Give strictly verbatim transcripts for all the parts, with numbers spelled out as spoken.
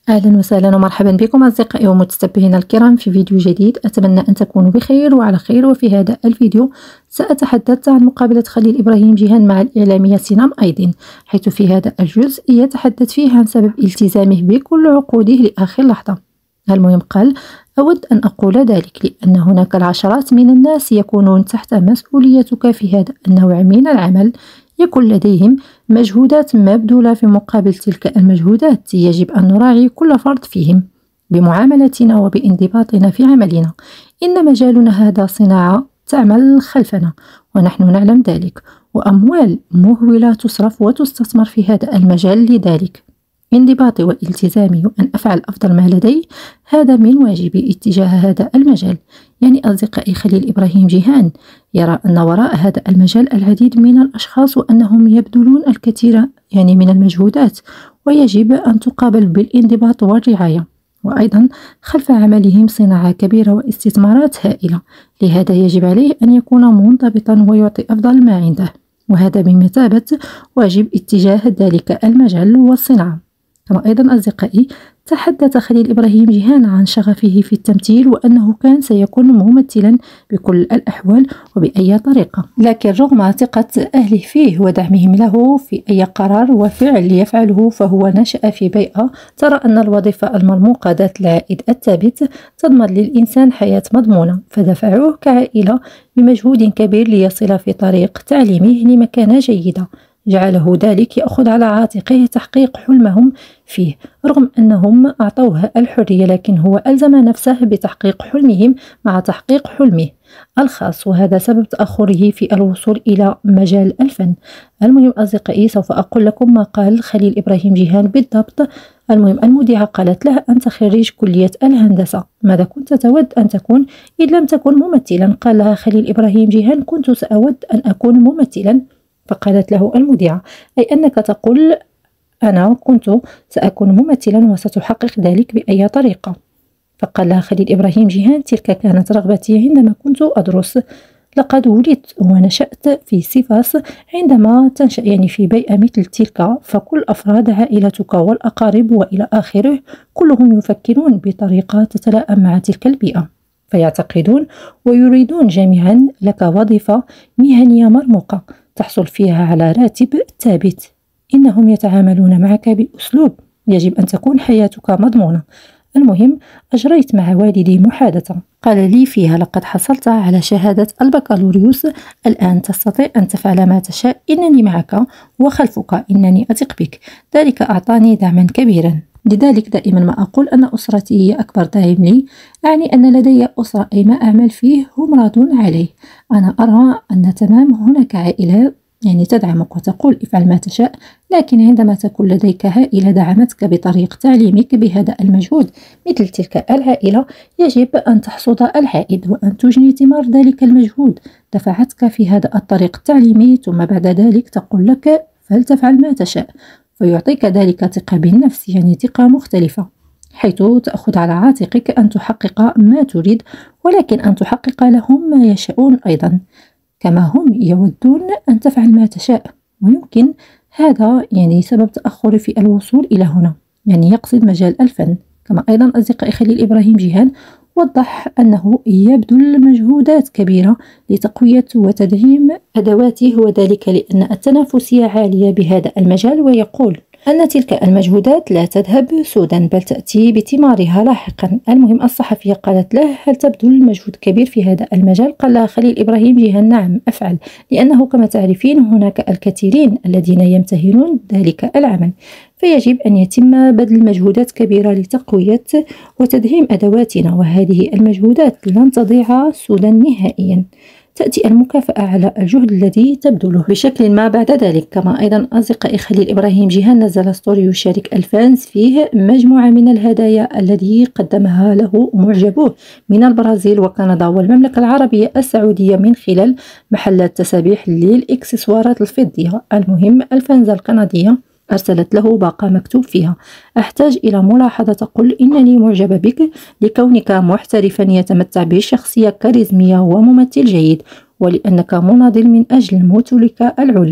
أهلا وسهلا ومرحبا بكم أصدقائي ومتتبعينا الكرام في فيديو جديد. أتمنى أن تكونوا بخير وعلى خير. وفي هذا الفيديو سأتحدث عن مقابلة خليل إبراهيم جيهان مع الإعلامية سنام أيدين، حيث في هذا الجزء يتحدث فيه عن سبب التزامه بكل عقوده لآخر لحظة. المهم قال: أود أن أقول ذلك لأن هناك العشرات من الناس يكونون تحت مسؤوليتك في هذا النوع من العمل، يكون لديهم مجهودات مبذولة. في مقابل تلك المجهودات يجب أن نراعي كل فرد فيهم بمعاملتنا وبانضباطنا في عملنا. إن مجالنا هذا صناعة تعمل خلفنا ونحن نعلم ذلك، وأموال مهولة تصرف وتستثمر في هذا المجال. لذلك انضباطي والتزامي وأن أفعل أفضل ما لدي هذا من واجبي اتجاه هذا المجال. يعني أصدقائي، خليل إبراهيم جيهان يرى أن وراء هذا المجال العديد من الأشخاص وأنهم يبذلون الكثير يعني من المجهودات، ويجب أن تقابل بالانضباط والرعاية. وأيضا خلف عملهم صناعة كبيرة واستثمارات هائلة، لهذا يجب عليه أن يكون منضبطا ويعطي أفضل ما عنده، وهذا بمثابة واجب اتجاه ذلك المجال والصناعة. كما أيضا أصدقائي تحدث خليل إبراهيم جيهان عن شغفه في التمثيل، وأنه كان سيكون ممثلا بكل الأحوال وبأي طريقة، لكن رغم ثقة أهله فيه ودعمهم له في أي قرار وفعل يفعله، فهو نشأ في بيئة ترى أن الوظيفة المرموقة ذات العائد الثابت تضمن للإنسان حياة مضمونة، فدفعوه كعائلة بمجهود كبير ليصل في طريق تعليمه لمكانة جيدة جعله ذلك يأخذ على عاتقه تحقيق حلمهم فيه. رغم أنهم أعطوه الحرية، لكن هو ألزم نفسه بتحقيق حلمهم مع تحقيق حلمه الخاص، وهذا سبب تأخره في الوصول إلى مجال الفن. المهم أصدقائي سوف أقول لكم ما قال خليل إبراهيم جيهان بالضبط. المهم المذيعة قالت له: أنت خريج كلية الهندسة، ماذا كنت تود أن تكون إن لم تكن ممثلا؟ قال لها خليل إبراهيم جيهان: كنت سأود أن أكون ممثلا. فقالت له المذيعة: أي أنك تقول أنا كنت سأكون ممثلا وستحقق ذلك بأي طريقة؟ فقال لها خليل إبراهيم جيهان: تلك كانت رغبتي عندما كنت أدرس، لقد ولدت ونشأت في سيفاس. عندما تنشأ يعني في بيئة مثل تلك، فكل أفراد عائلتك والأقارب وإلى آخره كلهم يفكرون بطريقة تتلائم مع تلك البيئة، فيعتقدون ويريدون جميعا لك وظيفة مهنية مرموقة تحصل فيها على راتب ثابت. إنهم يتعاملون معك بأسلوب يجب أن تكون حياتك مضمونة. المهم أجريت مع والدي محادثة، قال لي فيها: لقد حصلت على شهادة البكالوريوس، الآن تستطيع أن تفعل ما تشاء، إنني معك وخلفك، إنني أثق بك. ذلك أعطاني دعما كبيرا. لذلك دائما ما أقول أن أسرتي هي أكبر داعم لي، أعني أن لدي أسرة أي ما أعمل فيه هم راضون عليه. أنا أرى أن تمام هناك عائلة يعني تدعمك وتقول افعل ما تشاء، لكن عندما تكون لديك عائلة دعمتك بطريق تعليمك بهذا المجهود مثل تلك العائلة، يجب أن تحصد العائد وأن تجني ثمار ذلك المجهود. دفعتك في هذا الطريق التعليمي، ثم بعد ذلك تقول لك فلتفعل ما تشاء، فيعطيك ذلك ثقة بالنفس، يعني ثقة مختلفة، حيث تأخذ على عاتقك أن تحقق ما تريد، ولكن أن تحقق لهم ما يشاءون أيضا، كما هم يودون أن تفعل ما تشاء. ويمكن هذا يعني سبب تأخر في الوصول إلى هنا، يعني يقصد مجال الفن. كما أيضا أصدقائي خليل إبراهيم جيهان وضح أنه يبذل مجهودات كبيرة لتقوية وتدعيم أدواته، وذلك لأن التنافسية عالية بهذا المجال، ويقول أن تلك المجهودات لا تذهب سودا بل تأتي بثمارها لاحقا. المهم الصحفية قالت له: هل تبذل مجهود كبير في هذا المجال؟ قال لها خليل إبراهيم جيهان: نعم أفعل، لأنه كما تعرفين هناك الكثيرين الذين يمتهنون ذلك العمل، فيجب أن يتم بذل مجهودات كبيرة لتقوية وتدعيم أدواتنا، وهذه المجهودات لن تضيع سودا نهائيا. تأتي المكافأة على الجهد الذي تبذله بشكل ما بعد ذلك. كما أيضا أصدقائي خليل إبراهيم جيهان نزل ستوري يشارك الفانز فيه مجموعة من الهدايا الذي قدمها له معجبوه من البرازيل وكندا والمملكة العربية السعودية من خلال محلات تسابيح للإكسسوارات الفضية. المهم الفانزة الكندية أرسلت له باقة مكتوب فيها: أحتاج إلى ملاحظة تقول إنني معجبة بك لكونك محترفا يتمتع بشخصية كاريزمية وممثل جيد، ولأنك مناضل من أجل مثلك العليا.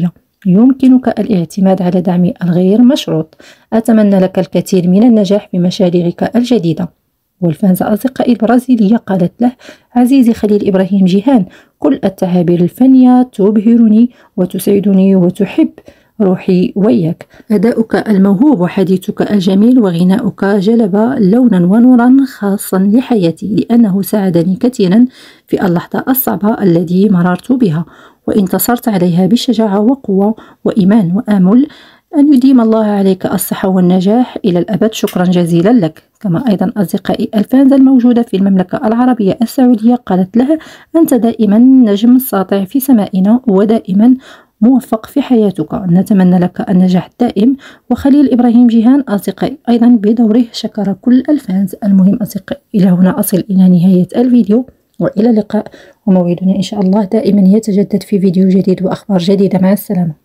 يمكنك الاعتماد على دعمي الغير مشروط. أتمنى لك الكثير من النجاح بمشاريعك الجديدة. والفانزة أصدقائي البرازيلية قالت له: عزيزي خليل إبراهيم جيهان، كل التعابير الفنية تبهرني وتسعدني وتحب روحي وياك. أداؤك الموهوب وحديثك الجميل وغناؤك جلب لونا ونورا خاصا لحياتي، لأنه ساعدني كثيرا في اللحظة الصعبة التي مررت بها، وانتصرت عليها بشجاعة وقوة وإيمان، وآمل أن يديم الله عليك الصحة والنجاح إلى الأبد. شكرا جزيلا لك. كما أيضا أصدقائي الفانزة الموجودة في المملكة العربية السعودية قالت لها: أنت دائما نجم ساطع في سمائنا، ودائما موفق في حياتك. نتمنى لك النجاح الدائم. وخليل إبراهيم جيهان أصدقائي أيضا بدوره شكر كل الفانز. المهم أصدقائي، إلى هنا أصل إلى نهاية الفيديو، وإلى اللقاء، وموعدنا إن شاء الله دائما يتجدد في فيديو جديد وأخبار جديدة. مع السلامة.